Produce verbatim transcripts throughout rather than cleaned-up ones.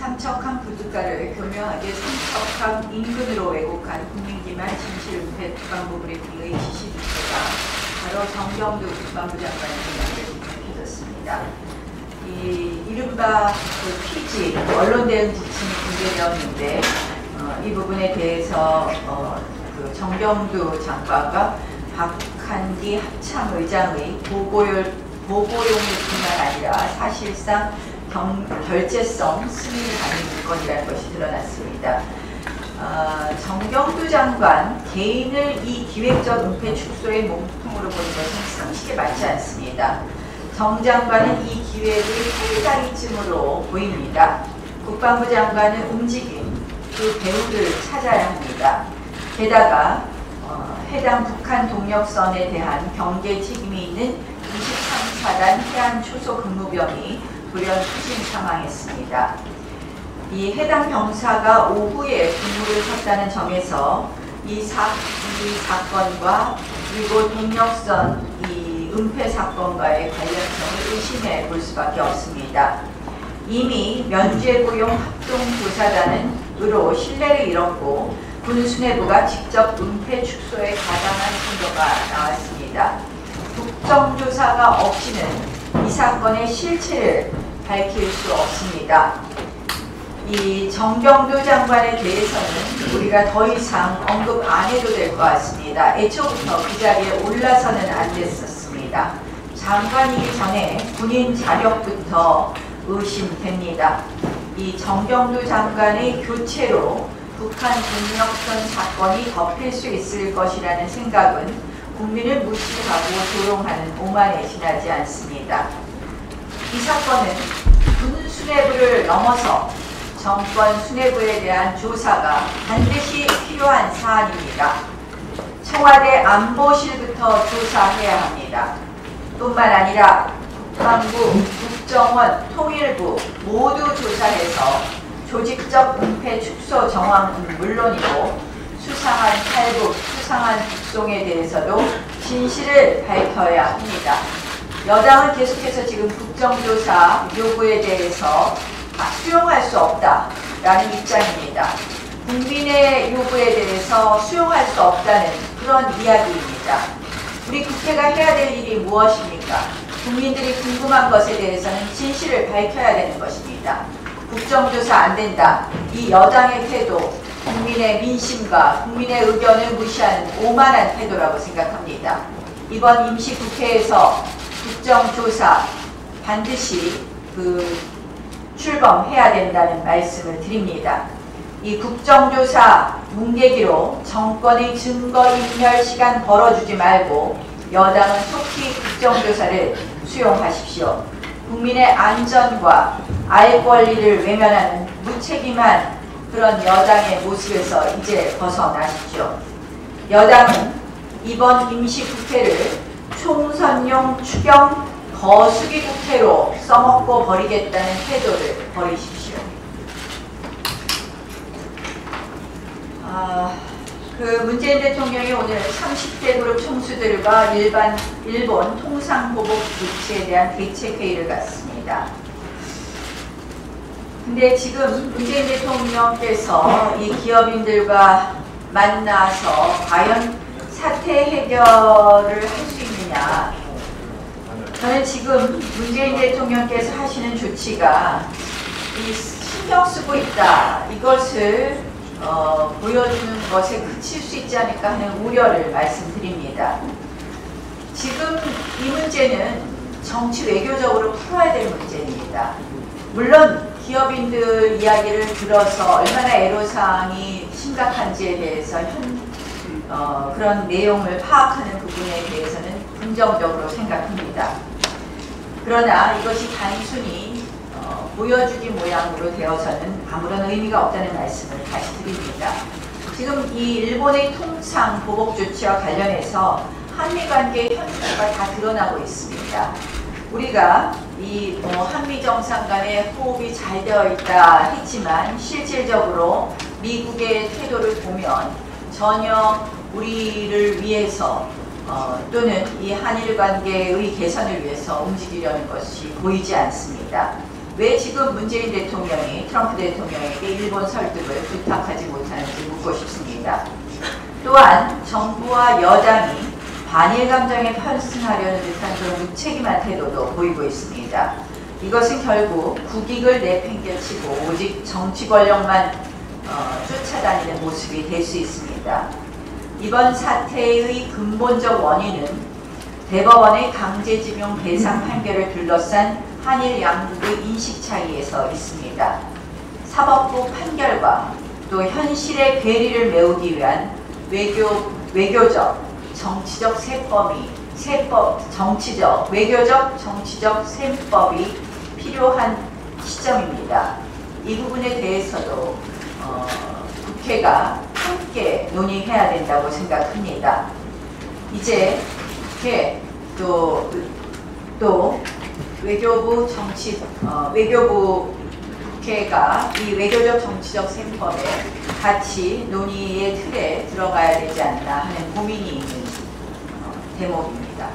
삼척항 부두가를 교묘하게 삼척항 인근으로 왜곡한 국민기만 진실 은폐 국방부 브리핑의 지시 주체가 바로 정경두 국방부 장관의 공약에 밝혀졌습니다. 이 이른바 그 피지 언론 대응 지침이 공개되었는데 어, 이 부분에 대해서 어, 그 정경두 장관과 박한기 합참의장의 보고율 보고용일 뿐만 아니라 사실상 경, 결재성 승인을 받는 물건이라는 것이 드러났습니다. 어, 정경두 장관 개인을 이 기획적 은폐 축소의 몸통으로 보는 것은 상식에 맞지 않습니다. 정 장관은 이 기획의 해이다리쯤으로 보입니다. 국방부 장관은 움직임, 그 배후를 찾아야 합니다. 게다가 어, 해당 북한 동력선에 대한 경계 책임이 있는 이십삼 사단 해안초소 근무병이 돌연 투신 사망했습니다. 이 해당 병사가 오후에 근무를 섰다는 점에서 이, 사, 이 사건과 그리고 동력선 이 은폐 사건과의 관련성을 의심해 볼 수밖에 없습니다. 이미 면죄부용 합동조사단으로 신뢰를 잃었고 군 수뇌부가 직접 은폐 축소에 가담한 증거가 나왔습니다. 국정조사가 없이는 이 사건의 실체를 밝힐 수 없습니다. 이 정경두 장관에 대해서는 우리가 더 이상 언급 안 해도 될 것 같습니다. 애초부터 그 자리에 올라서는 안 됐었습니다. 장관이기 전에 군인 자격부터 의심됩니다. 이 정경두 장관의 교체로 북한 동력선 사건이 덮일 수 있을 것이라는 생각은 국민을 무시하고 조롱하는 오만에 지나지 않습니다. 이 사건은 군 수뇌부를 넘어서 정권 수뇌부에 대한 조사가 반드시 필요한 사안입니다. 청와대 안보실부터 조사해야 합니다. 뿐만 아니라 국방부, 국정원, 통일부 모두 조사해서 조직적 은폐 축소 정황은 물론이고 수상한 탈북, 수상한 북송에 대해서도 진실을 밝혀야 합니다. 여당은 계속해서 지금 국정조사 요구에 대해서 수용할 수 없다라는 입장입니다. 국민의 요구에 대해서 수용할 수 없다는 그런 이야기입니다. 우리 국회가 해야 될 일이 무엇입니까? 국민들이 궁금한 것에 대해서는 진실을 밝혀야 되는 것입니다. 국정조사 안 된다. 이 여당의 태도, 국민의 민심과 국민의 의견을 무시하는 오만한 태도라고 생각합니다. 이번 임시국회에서 국정조사 반드시 그 출범해야 된다는 말씀을 드립니다. 이 국정조사 뭉개기로 정권의 증거인멸 시간 벌어주지 말고 여당은 속히 국정조사를 수용하십시오. 국민의 안전과 알 권리를 외면하는 무책임한 그런 여당의 모습에서 이제 벗어나십시오. 여당은 이번 임시국회를 총선용 추경 거수기 국회로 써먹고 버리겠다는 태도를 버리십시오. 아, 그 문재인 대통령이 오늘 삼십 대 그룹 총수들과 일반, 일본 통상보복 조치에 대한 대책회의를 갖습니다. 근데 지금 문재인 대통령께서 이 기업인들과 만나서 과연 사태 해결을 할 수 있느냐. 저는 지금 문재인 대통령께서 하시는 조치가 이 신경 쓰고 있다. 이것을 어, 보여주는 것에 그칠 수 있지 않을까 하는 우려를 말씀드립니다. 지금 이 문제는 정치 외교적으로 풀어야 될 문제입니다. 물론 기업인들 이야기를 들어서 얼마나 애로사항이 심각한지에 대해서 현, 어, 그런 내용을 파악하는 부분에 대해서는 긍정적으로 생각합니다. 그러나 이것이 단순히 어, 보여주기 모양으로 되어서는 아무런 의미가 없다는 말씀을 다시 드립니다. 지금 이 일본의 통상 보복 조치와 관련해서 한미 관계의 현수가 다 드러나고 있습니다. 우리가 이 뭐 한미 정상 간의 호흡이 잘 되어 있다 했지만 실질적으로 미국의 태도를 보면 전혀 우리를 위해서 어, 또는 이 한일 관계의 개선을 위해서 움직이려는 것이 보이지 않습니다. 왜 지금 문재인 대통령이 트럼프 대통령에게 일본 설득을 부탁하지 못하는지 묻고 싶습니다. 또한 정부와 여당이 반일 감정에 편승하려는 듯한 그런 무책임한 태도도 보이고 있습니다. 이것은 결국 국익을 내팽개치고 오직 정치 권력만 어, 쫓아다니는 모습이 될 수 있습니다. 이번 사태의 근본적 원인은 대법원의 강제징용 배상 판결을 둘러싼 한일 양국의 인식 차이에서 있습니다. 사법부 판결과 또 현실의 괴리를 메우기 위한 외교, 외교적, 정치적 셈법이, 셈법, 정치적, 외교적, 정치적 셈법이 필요한 시점입니다. 이 부분에 대해서도 어, 국회가 함께 논의해야 된다고 생각합니다. 이제 국회 또, 또 외교부 정치, 어, 외교부 국회가 이 외교적 정치적 셈법에 같이 논의의 틀에 들어가야 되지 않나 하는 고민이 있는 어, 대목입니다.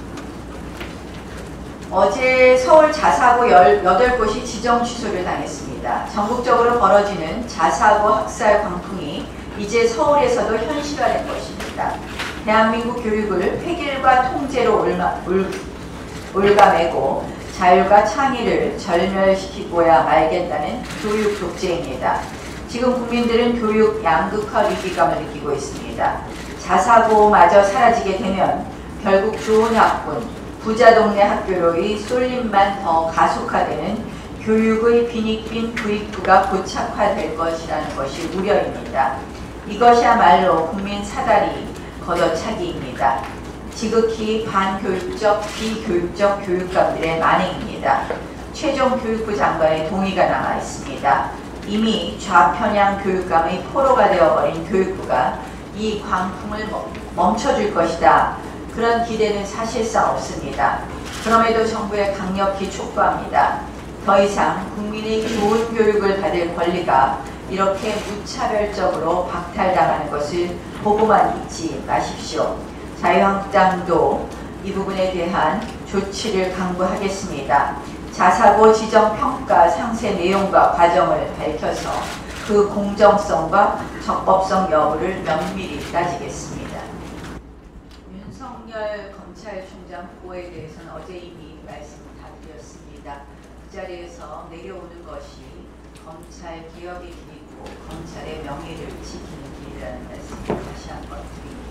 어제 서울 자사고 열여덟 곳이 지정 취소를 당했습니다. 전국적으로 벌어지는 자사고 학살 광풍이 이제 서울에서도 현실화된 것입니다. 대한민국 교육을 획일과 통제로 올마, 올, 올가매고 자율과 창의를 절멸시키고야 말겠다는 교육 독재입니다. 지금 국민들은 교육 양극화 위기감을 느끼고 있습니다. 자사고마저 사라지게 되면 결국 좋은 학군, 부자 동네 학교로의 쏠림만 더 가속화되는 교육의 빈익빈 부익부가 고착화될 것이라는 것이 우려입니다. 이것이야말로 국민 사다리 걷어차기입니다. 지극히 반교육적, 비교육적 교육감들의 만행입니다. 최종 교육부 장관의 동의가 남아 있습니다. 이미 좌편향 교육감의 포로가 되어버린 교육부가 이 광풍을 멈춰줄 것이다. 그런 기대는 사실상 없습니다. 그럼에도 정부에 강력히 촉구합니다. 더 이상 국민의 좋은 교육을 받을 권리가 이렇게 무차별적으로 박탈당하는 것을 보고만 있지 마십시오. 자유한국당도 이 부분에 대한 조치를 강구하겠습니다. 자사고 지정 평가 상세 내용과 과정을 밝혀서 그 공정성과 적법성 여부를 면밀히 따지겠습니다. 윤석열 검찰총장 후보에 대해서는 어제 이미 말씀 다 드렸습니다. 그 자리에서 내려오는 것이 검찰 개혁의 길이고 검찰의 명예를 지키는 길이라는 말씀을 다시 한번 드립니다.